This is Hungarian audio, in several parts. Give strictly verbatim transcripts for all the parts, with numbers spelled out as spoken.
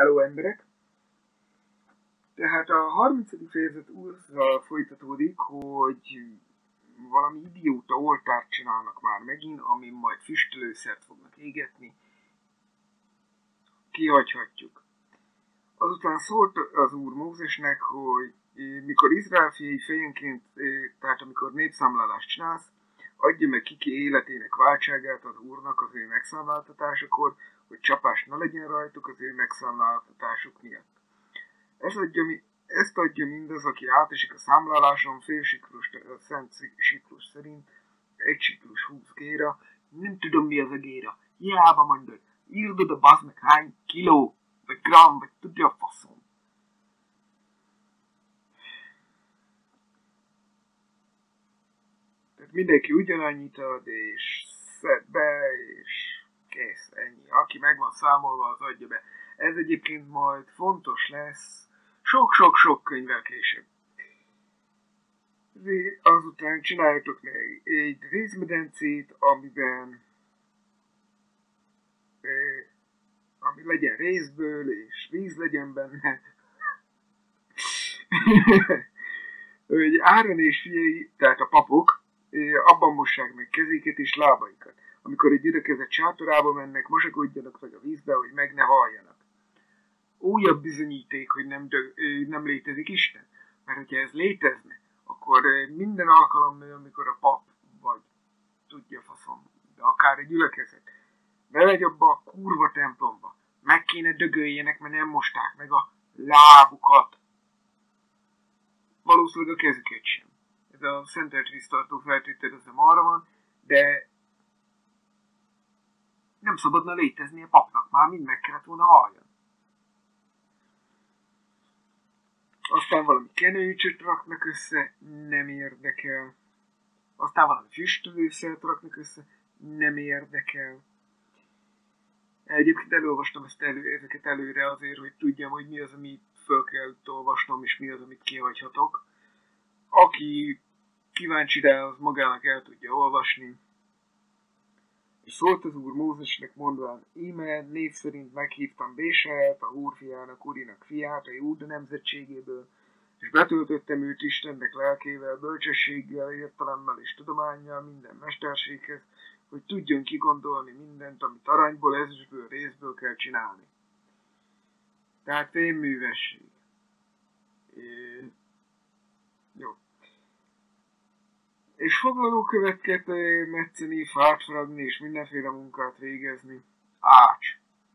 Hello emberek! Tehát a harmincadik fejezet újra folytatódik, hogy valami idióta oltárt csinálnak már megint, amin majd füstölőszert fognak égetni. Kihagyhatjuk. Azután szólt az úr Mózesnek, hogy mikor Izrael fiai fejenként, tehát amikor népszámlálást csinálsz, adja meg kiki életének váltságát az úrnak az ő megszámláltatásakor, hogy csapás ne legyen rajtuk az ő megszámláltatásuk miatt. Ez adja, ezt adja mindaz, aki átesik a számláláson fél siklus, a szent siklus szerint, egy siklus húsz géra, nem tudom mi az a géra, hiába mondod, írd oda bazd meg hány kiló, vagy gram, vagy tudja a faszom. Tehát mindenki ugyanannyit ad, és szed be, és kész, ennyi. Aki meg van számolva, az adja be. Ez egyébként majd fontos lesz sok-sok-sok könyvvel később. Azután csináljatok meg egy rézmedencét, amiben ami legyen rézből, és víz legyen benne. Hogy Áron és fiai, tehát a papok, abban mossák meg kezéket és lábaikat. Amikor egy gyülekezet sátorába mennek, mosakodjanak meg a vízbe, hogy meg ne haljanak. Újabb bizonyíték, hogy nem, nem létezik Isten. Mert hogyha ez létezne, akkor minden alkalommal, amikor a pap, vagy tudja faszom, de akár egy gyülekezet, bemegy abba a kurva templomba, meg kéne dögöljenek, mert nem mosták meg a lábukat. Valószínűleg a kezüket sem. Ez a szentelt víztartó feltételezem arra van, de nem szabadna létezni a papnak, már mind meg kellett volna halljon. Aztán valami kenőcsöt raknak össze, nem érdekel. Aztán valami füstölőszert raknak össze, nem érdekel. Egyébként elolvastam ezt elő, ezeket előre azért, hogy tudjam, hogy mi az, amit föl kell olvasnom, és mi az, amit kihagyhatok. Aki kíváncsi rá, az magának el tudja olvasni. És szólt az úr Mózesnek mondván, íme név szerint meghívtam Béseát, a Húrfiának, Urinak fiát, a Júda nemzetségéből, és betöltöttem őt Istennek lelkével, bölcsességgel, értelemmel és tudománnyal minden mesterséghez, hogy tudjon kigondolni mindent, amit aranyból, ezüstből, részből kell csinálni. Tehát fémművesség. É... Jó. És foglalóköveket metszeni, fát faragni és mindenféle munkát végezni. Ács.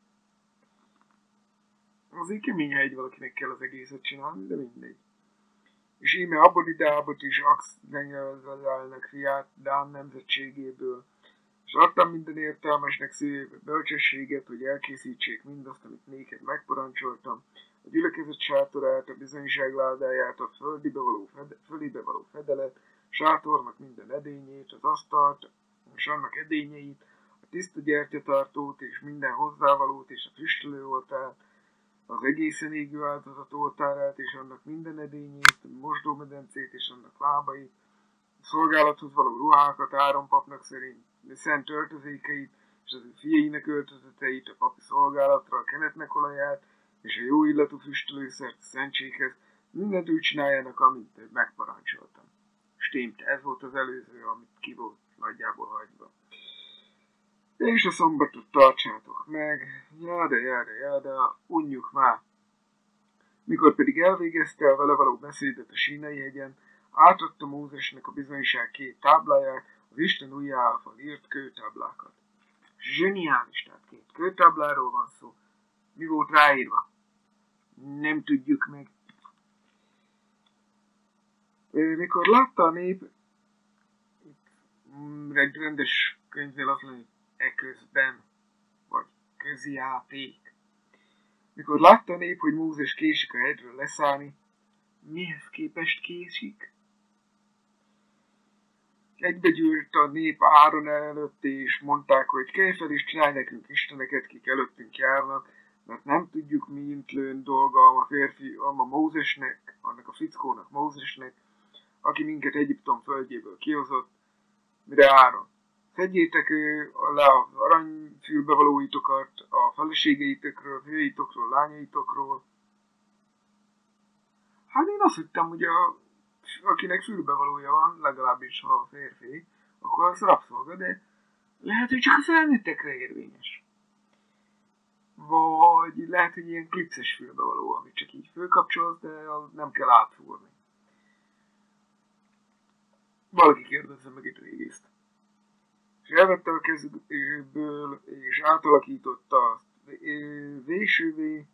Azért kemény, ha egy valakinek kell az egészet csinálni, de mindegy. És íme Abodidábot is Aksz-Dengelzelnek fiát Dán nemzetségéből, és adtam minden értelmesnek szívébe bölcsességet, hogy elkészítsék mindazt, amit néked megparancsoltam, a gyülekezet sátorát, a bizonyságládáját, a földibe való, fede, fölibe való fedelet, sátornak minden edényét, az asztalt, és annak edényeit, a tiszta gyertyatartót, és minden hozzávalót, és a füstölőoltárt, az egészen égő áldozat oltárát, és annak minden edényét, a mosdómedencét, és annak lábait, a szolgálathoz való ruhákat Áron papnak szerint, a szent öltözékeit, és az ő fiainak öltözeteit, a papi szolgálatra, a kenetnek olaját, és a jó illatú füstölőszert a szentséghez, mindent úgy csináljanak, amit megparancsoltam. Stimmt, ez volt az előző, amit ki volt nagyjából hagyva. És a szombatot tartsátok meg, jáda, jáda, jáda, unjuk már. Mikor pedig elvégezte a vele való beszédet a Sínai hegyen, átadta Mózesnek a bizonyság két tábláját, az Isten ujjával írt kőtáblákat. Zseniális, tehát két kőtábláról van szó. Mi volt ráírva? Nem tudjuk meg. Mikor látta a nép, egy rendes könyvnél az lenni, eközben, vagy közjáték. Mikor látta a nép, hogy Mózes késik a hegyről leszállni, mihez képest késik? Egybegyűlt a nép Áron előtt, és mondták, hogy kelj fel és csinálj nekünk isteneket, kik előttünk járnak, mert nem tudjuk, mint lőn dolga a férfi, a Mózesnek, annak a fickónak Mózesnek, aki minket Egyiptom földjéből kihozott, mire Áron. Szedjétek le az aranyfülbevalóitokat, a feleségeitokról, fiaitokról, lányaitokról. Hát én azt hittem, hogy a, akinek fülbevalója van, legalábbis ha a férfi, akkor az rabszolga, de lehet, hogy csak a felnőttekre érvényes. Vagy lehet, hogy ilyen klipszes fülbevaló, amit csak így fölkapcsolsz, de nem kell átfúrni. Valaki kérdezze meg egy régészt. És elvette a kezükből, és átalakította azt vésővé.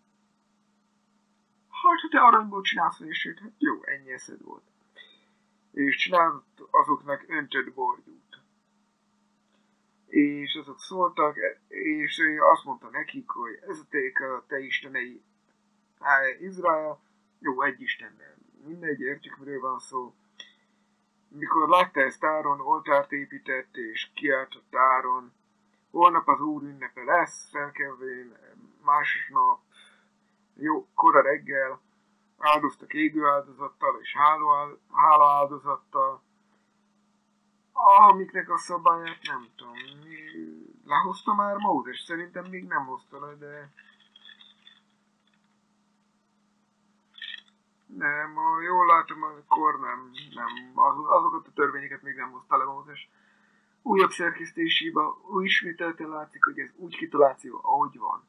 Hát, ha te aranyból csinálsz vésőt, hát jó, ennyi eszed volt. És csinált azoknak öntött borgyút. És azok szóltak, és azt mondta nekik, hogy ez a te, a te istenei, Izrael, jó, egy istennel, mindegy, értjük, miről van szó. Mikor látta ezt Áron, oltárt épített, és kiáltott Áron, holnap az Úr ünnepe lesz, felkelvén, másnap, jó, kora reggel, áldoztak égő áldozattal, és hála áldozattal, amiknek a szabályát nem tudom, lehozta már Mózes? Szerintem még nem hozta le, de nem, jól látom, akkor nem, nem, azokat a törvényeket még nem hozta le Mózes. Újabb szerkesztésébe ismételten látszik, hogy ez úgy kitaláció, ahogy van.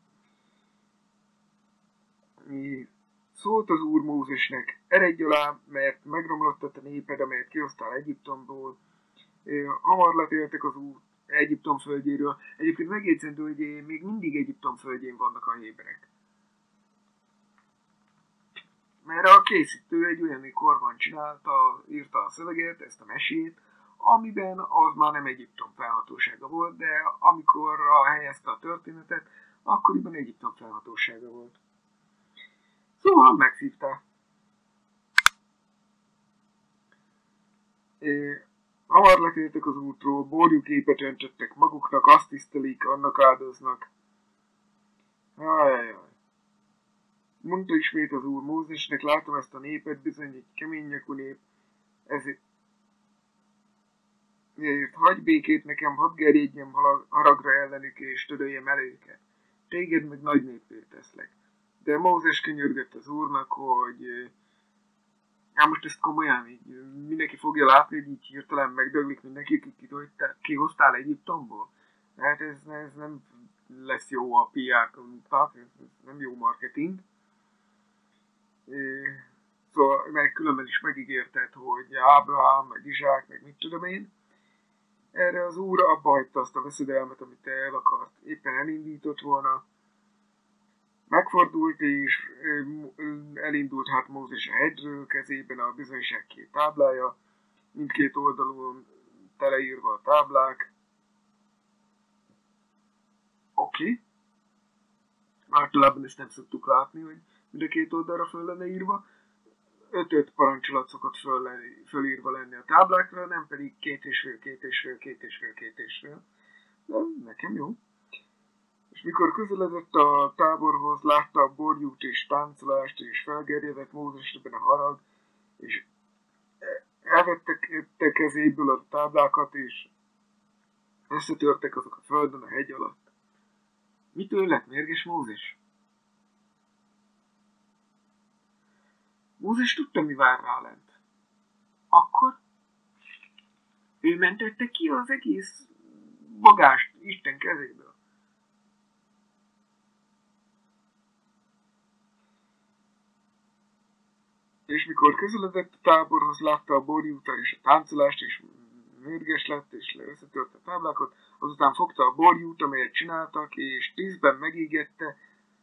Szólt az Úr Mózesnek, eredj alá, mert megromlottat a néped, amelyet kihoztál Egyiptomból. Hamar letértek az Úr Egyiptom földjéről. Egyébként megjegyzendő, hogy még mindig Egyiptom földjén vannak a héberek. Mert a készítő egy olyan korban csinálta, írta a szöveget, ezt a mesét, amiben az már nem Egyiptom felhatósága volt, de amikor helyezte a történetet, akkoriban Egyiptom felhatósága volt. Szóval megszívta. Hamar letértek az útról, borjuképet öntöttek maguknak, azt tisztelik, annak áldoznak. Ajajaj. Mondta ismét az Úr Mózesnek, látom ezt a népet, bizony egy kemény nyakú nép, ezért hagyj békét nekem, hadd gerjedjem haragra ellenük, és töröljem el őket. Téged meg nagy néppé teszlek. De Mózes könyörgött az Úrnak, hogy hát most ezt komolyan így mindenki fogja látni, hogy így hirtelen megdöglik mindenki, ki kihoztál Egyiptomból. Hát ez, ez nem lesz jó a pé er, ez nem jó marketing. Szóval meg különben is megígérted, hogy Ábrahám, meg Izsák, meg mit tudom én. Erre az Úr abba hagyta azt a veszedelmet, amit el akart, éppen elindított volna. Megfordult és elindult hát Mózes a hegyről, kezében a bizonyság két táblája, mindkét oldalon teleírva a táblák. Oké. Okay. Általában ezt nem szoktuk látni, hogy mind a két oldalra föl lenne írva. Öt-öt parancsolat szokott föl lenni, fölírva lenni a táblákra, nem pedig két és fél, két és fél, két és fél, két és fél. De nekem jó. És mikor közeledett a táborhoz, látta a borjút és táncolást, és felgerjedett Mózesben a harag, és elvettek kezéből a táblákat, és összetörtek azok a földön a hegy alatt. Mitől lett mérges Mózes? Mózes tudta, mi vár rá lent. Akkor ő mentette ki az egész bagást Isten kezéből. És mikor közeledett a táborhoz, látta a borjúta és a táncolást, és mérges lett, és összetörte a táblákat, azután fogta a borjút, amelyet csináltak, és tízben megégette.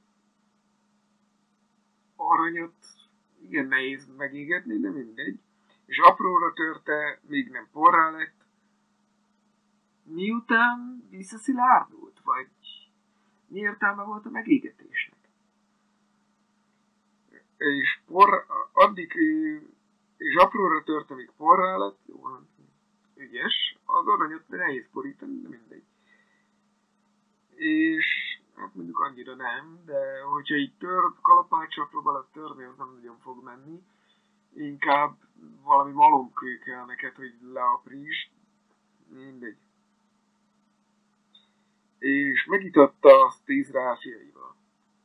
Aranyat igen nehéz megégetni, de mindegy. És apróra törte, míg nem porrá lett. Miután visszaszilárdult, vagy mi értelme volt a megégetésnek? És por, addig, és apróra törte, míg porrá lett, jó, hát ügyes, az aranyat nehéz borítani, de mindegy. És hát mondjuk annyira nem, de hogyha így tör, kalapáccsal próbálod törni, az nem nagyon fog menni. Inkább valami malomkő kell neked, hogy leaprítsd, mindegy. És és megitatta azt Izrael fiaival.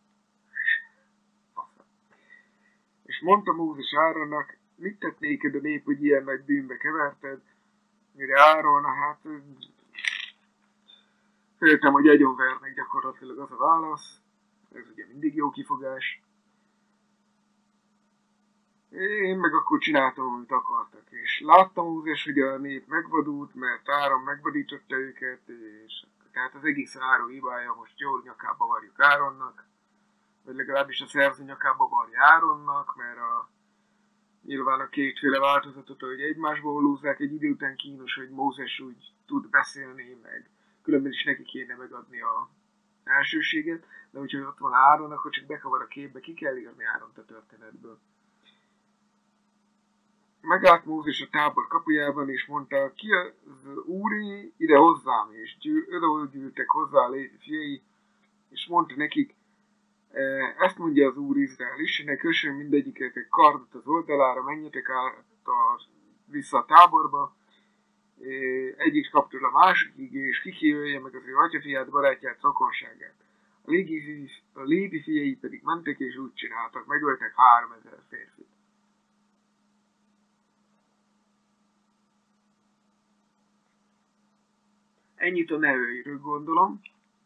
És mondta Mózes Áronnak, mit tett néked a nép, hogy ilyen nagy bűnbe keverted? Mire Áron, hát féltem, hogy agyonvernek, gyakorlatilag az a válasz. Ez ugye mindig jó kifogás. Én meg akkor csináltam, amit akartak. És láttam Mózes, hogy a nép megvadult, mert Áron megvadította őket, és tehát az egész Áron hibája, most jól nyakába varjuk Áronnak, vagy legalábbis a szerző nyakába varja Áronnak, mert a, nyilván a kétféle változatot, hogy egymásból holózzák, egy idő után kínos, hogy Mózes úgy tud beszélni, meg különben is neki kéne megadni a elsőséget, de hogyha ott van Áron, akkor csak bekavar a képbe, ki kell írni Áront a történetből. Megállt Mózes a tábor kapujában, és mondta, ki az úri, ide hozzám, és oda gyűltek hozzá a Lévi fiai, és mondta nekik, ezt mondja az Úr Izrael Istenek, kössön mindegyiket kardot az oldalára, menjetek át a, vissza a táborba, egyik kaptól a másikig, és kikiölje meg az ő atyafiát, barátját, rokonságát. A Lévi, a Lévi fiai pedig mentek, és úgy csináltak, megöltek háromezer férfit. Ennyit a nevőiről, gondolom.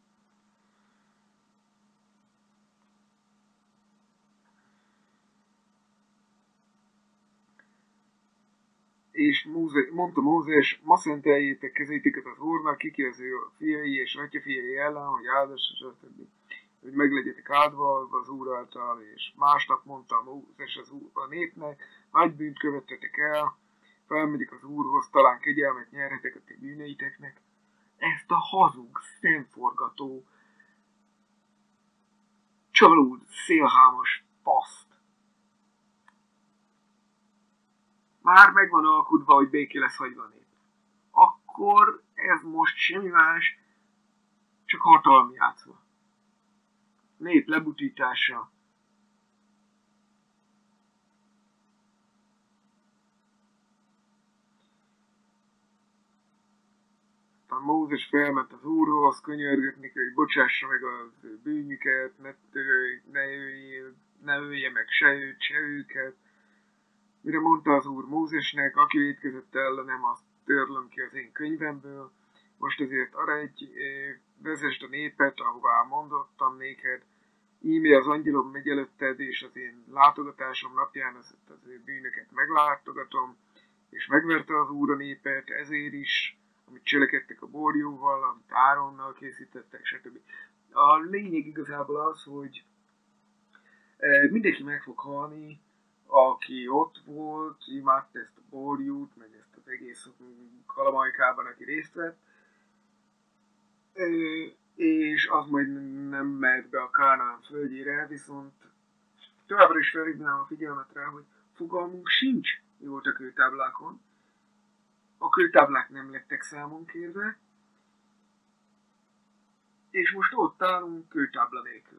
És Mózes, mondta Mózes, ma szenteljétek kezéteket az Úrnak, kiki az ő fiai és atyafiai ellen, hogy áldassa, stb. Hogy meglegyetek áldva az Úr által, és másnap mondta Mózes az Úr a népnek, nagy bűnt követtetek el, felmegyek az Úrhoz, talán kegyelmet nyerhetek a ti bűneiteknek. Ezt a hazug, szemforgató, csalód, szélhámos paszt. Már meg van alkudva, hogy béké lesz hagyva a nép. Akkor ez most semmi más, csak hatalmi játszva. Nép lebutítása. A Mózes felment az Úrhoz, könyörgött neki, hogy bocsássa meg az ő bűnjüket, ne, ne, ölje, ne ölje meg se őt, se őket. Mire mondta az Úr Mózesnek, aki vétkezett ellenem, azt törlöm ki az én könyvemből. Most azért arra egy vezesd a népet, ahová mondottam néked, íme az angyalom megy előtted, és az én látogatásom napján az, az ő bűnöket meglátogatom, és megverte az Úr a népet, ezért is, amit cselekedtek a borjóval, amit Áronnal készítettek, stb. A lényeg igazából az, hogy mindenki meg fog halni, aki ott volt, imádta ezt a borjút, meg ezt az egész kalamajkában, aki részt vett, és az majd nem mehet be a Kánaán földjére, viszont továbbra is felhívnám a figyelmet rá, hogy fogalmunk sincs, mi volt a kőtáblákon. A kőtáblák nem lettek számon kérve, és most ott állunk kőtábla nélkül.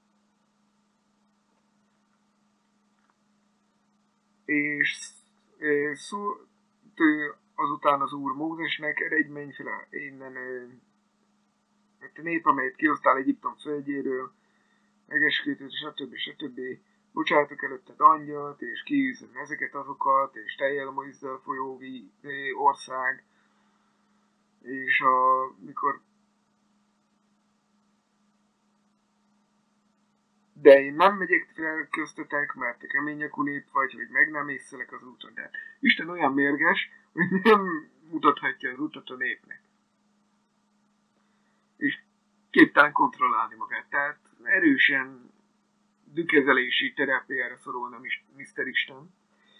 És szó, azután az Úr Mózesnek, eredj, menj fel innen, a nép, amelyet kihoztál Egyiptom földjéről, megesküdött, stb. stb. Bocsátok előtted angyalt, és kiűzöm ezeket azokat, és teljel Moizzal folyó ország, és a, mikor de én nem megyek fel köztetek, mert te keményekú nép vagy, hogy meg nem észlelek az úton. De Isten olyan mérges, hogy nem mutathatja az utat a népnek. És képtelen kontrollálni magát. Tehát erősen dükezelési terápiára szorulna miszter Isten.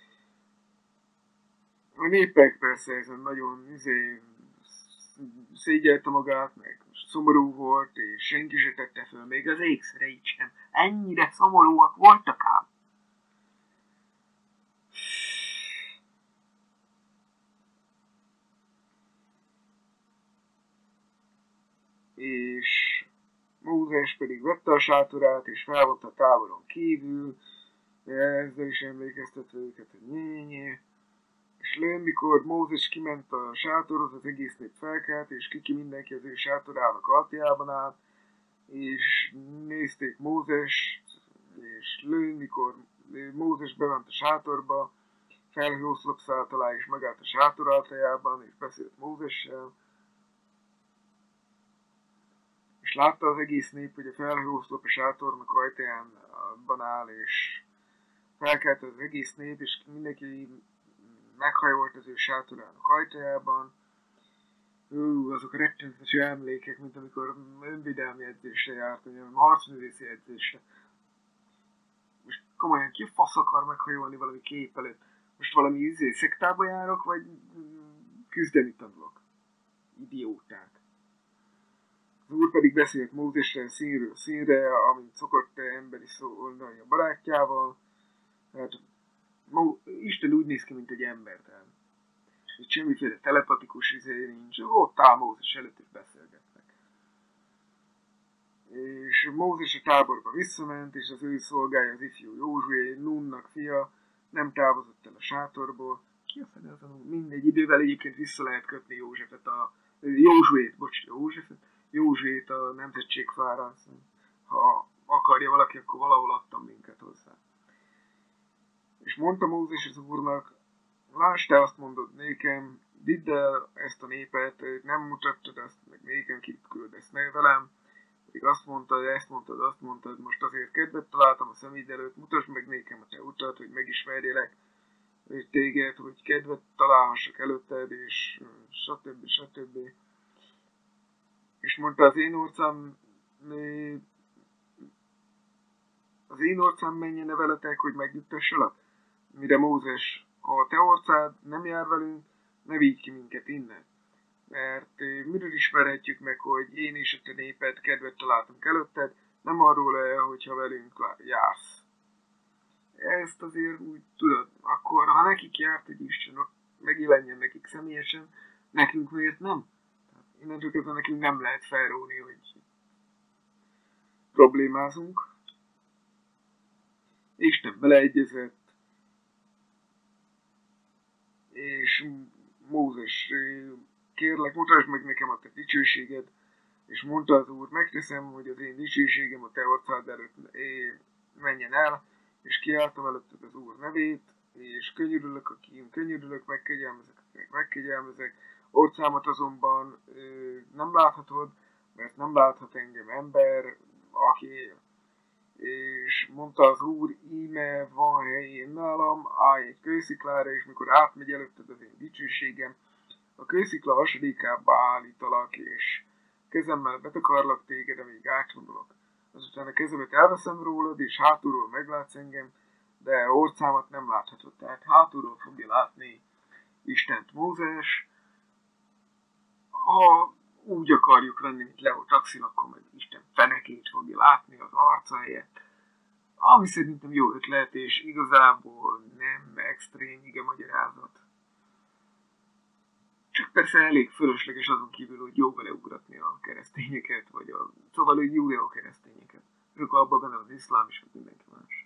A népek persze ezen nagyon izé, szégyelte magát, meg szomorú volt, és senki se tette föl, még az ékszereit sem. Ennyire szomorúak voltak ám. És Mózes pedig vette a sátorát, és felvonta a táboron kívül, ezzel is emlékeztetve őket, hogy nyényé, és És lőn, mikor Mózes kiment a sátorhoz, az egész nép felkelt, és kiki mindenki az ő sátorának aljában állt, és nézték Mózes, és lőn, mikor Mózes bement a sátorba, felhőoszlop szállt alá, és megállt a sátor ajtajában, és beszélt Mózessel, és látta az egész nép, hogy a felhőoszlop a sátornak ajtajában áll, és felkelt az egész nép, és mindenki meghajolt az ő sátorának ajtajában. Ú, azok a rettenetes emlékek, mint amikor önvédelmi edzésre járt, vagy harcművészi edzésre. Most komolyan ki fasz akar meghajolni valami kép előtt? Most valami izé szektába járok, vagy küzdeni tanulok? Idióták. Az úr pedig beszélt Mózesre színről színre, amint szokott emberi szólni a barátjával. Tehát Isten úgy néz ki, mint egy ember, tehát itt semmiféle telepatikus izé nincs, ott áll Mózes előtt is beszélgetnek. És Mózes a táborba visszament, és az ő szolgája, az ifjú Józsué, Nunnak fia, nem távozott el a sátorból. Ki a fene az a Nun? Mindegy, idővel egyébként vissza lehet kötni Józsefet a... Józsuét, bocs, Józsefet. Józsuét a nemzetségfára, ha akarja valaki, akkor valahol adtam minket hozzá. És mondta Mózes az úrnak, lásd, te azt mondod nékem, vidd el ezt a népet, nem mutattad azt, meg nékem kit küldesz meg velem, pedig azt mondtad, ezt mondtad, azt mondtad, most azért kedvet találtam a szeméd előtt, mutasd meg nékem a te utat, hogy megismerjelek téged, hogy kedvet találhassak előtted, és stb. stb. És mondta, az én orcám, az én orcám menjen -e veletek, hogy megnyugtassalak? Mire Mózes, ha a te orcád nem jár velünk, ne vigy ki minket innen. Mert miről ismerhetjük meg, hogy én és a te néped kedvet találtunk előtted, nem arról el, hogyha velünk jársz. Ezt azért úgy tudod, akkor ha nekik járt egy Isten, ott megjelenjen nekik személyesen, nekünk miért nem? Innentől kezdve nekünk nem lehet felróni, hogy problémázunk. Isten beleegyezett, és Mózes, kérlek, mutasd meg nekem a te dicsőséged, és mondta az úr, megteszem, hogy az én dicsőségem a te orcád előtt menjen el, és kiáltom előtted az úr nevét, és könyörülök, akin könyörülök, megkegyelmezek, akik megkegyelmezek, orcámat azonban ö, nem láthatod, mert nem láthat engem ember, aki él. És mondta az úr, íme van helyén nálam, állj egy kősziklára, és mikor átmegy előtted az én dicsőségem, a kőszikla hasadikába állítalak, és kezemmel betakarlak téged, amíg átvonulok. Azután a kezemet elveszem rólad, és hátulról meglátsz engem, de orcámat nem láthatod. Tehát hátulról fogja látni Istent Mózes. Ha úgy akarjuk venni, mint Leo Taxil, akkor meg Isten fenekét fogja látni az arca helyett. Ami szerintem jó ötlet, és igazából nem extrém ige magyarázat. Csak persze elég fölösleges azon kívül, hogy jó beleugratni a keresztényeket, vagy a, szóval, hogy judeo keresztényeket. Ők abban benne az iszlám is, vagy mindenki más.